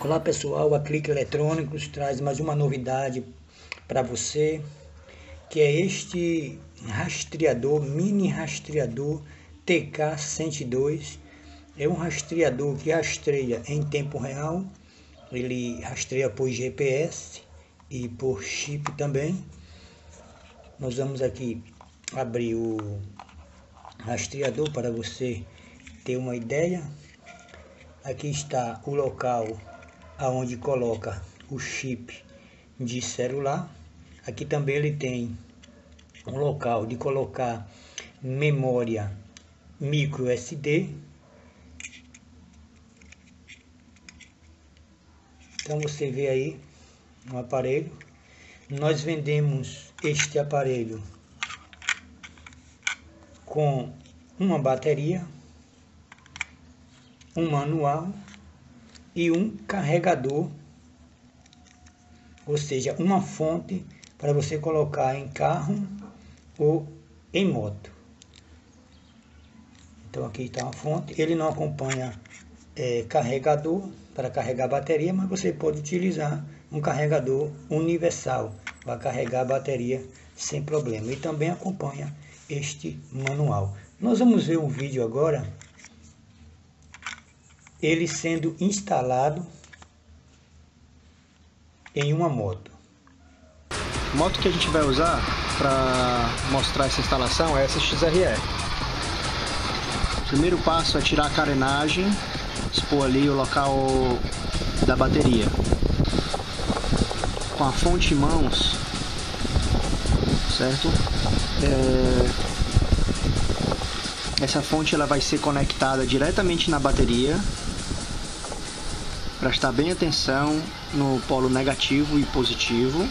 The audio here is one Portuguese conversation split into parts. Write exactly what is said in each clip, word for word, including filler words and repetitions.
Olá pessoal, a Clique Eletrônicos traz mais uma novidade para você, que é este rastreador, mini rastreador T K cento e dois. É um rastreador que rastreia em tempo real, ele rastreia por G P S e por chip também. Nós vamos aqui abrir o rastreador para você ter uma ideia. Aqui está o local aonde coloca o chip de celular. Aqui também ele tem um local de colocar memória micro S D. Então você vê aí um aparelho. Nós vendemos este aparelho com uma bateria, um manual e um carregador, ou seja, uma fonte para você colocar em carro ou em moto. Então aqui está uma fonte. Ele não acompanha é, carregador para carregar a bateria, mas você pode utilizar um carregador universal para carregar a bateria sem problema. E também acompanha este manual. Nós vamos ver um vídeo agora, ele sendo instalado em uma moto. A moto que a gente vai usar para mostrar essa instalação é essa X R E. O primeiro passo é tirar a carenagem, expor ali o local da bateria. Com a fonte em mãos, certo? É... Essa fonte ela vai ser conectada diretamente na bateria. Prestar bem atenção no polo negativo e positivo.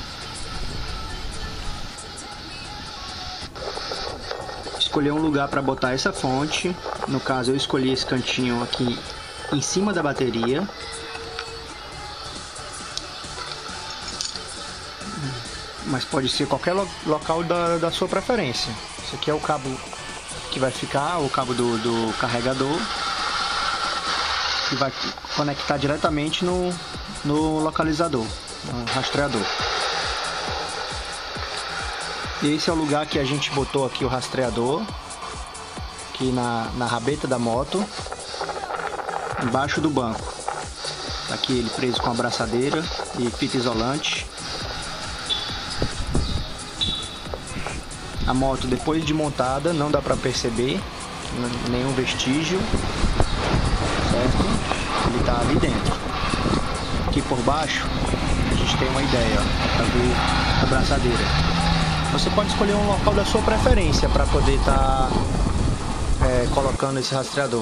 Escolher um lugar para botar essa fonte. No caso eu escolhi esse cantinho aqui em cima da bateria. Mas pode ser qualquer lo local da, da sua preferência. Esse aqui é o cabo que vai ficar, o cabo do, do carregador, que vai conectar diretamente no, no localizador, no rastreador. E esse é o lugar que a gente botou aqui o rastreador, aqui na, na rabeta da moto, embaixo do banco. Tá aqui ele preso com a abraçadeira e fita isolante. A moto, depois de montada, não dá para perceber nenhum vestígio, certo? Ele está ali dentro. Aqui por baixo a gente tem uma ideia, para ver a abraçadeira. Você pode escolher um local da sua preferência para poder estar tá, é, colocando esse rastreador.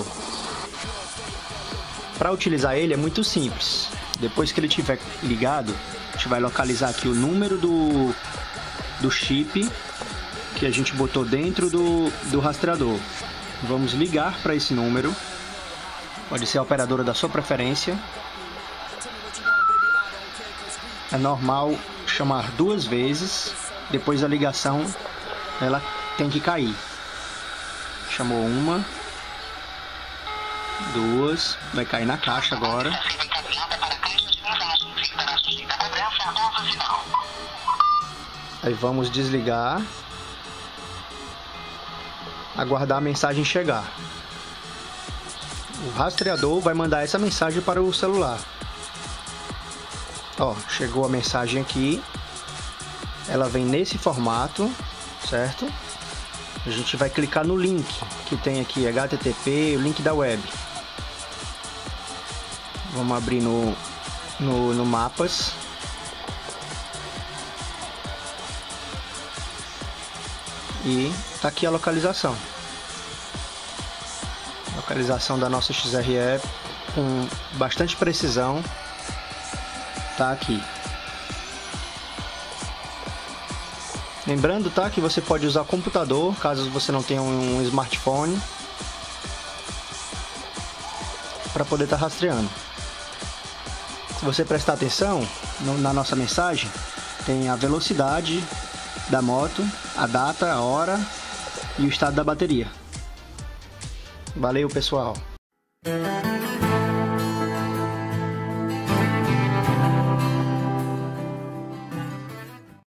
Para utilizar ele é muito simples. Depois que ele estiver ligado, a gente vai localizar aqui o número do, do chip que a gente botou dentro do, do rastreador. Vamos ligar para esse número. Pode ser a operadora da sua preferência. É normal chamar duas vezes. Depois da ligação, ela tem que cair. Chamou uma, duas, vai cair na caixa agora. Aí vamos desligar. Aguardar a mensagem chegar. O rastreador vai mandar essa mensagem para o celular. Ó, chegou a mensagem aqui. Ela vem nesse formato, certo? A gente vai clicar no link que tem aqui, H T T P, o link da web. Vamos abrir no, no, no Mapas. E tá aqui a localização. Localização da nossa X R E com bastante precisão. Tá aqui. Lembrando, tá, que você pode usar computador, caso você não tenha um smartphone, para poder estar tá rastreando. Se você prestar atenção no, na nossa mensagem, tem a velocidade da moto, a data, a hora e o estado da bateria. Valeu, pessoal!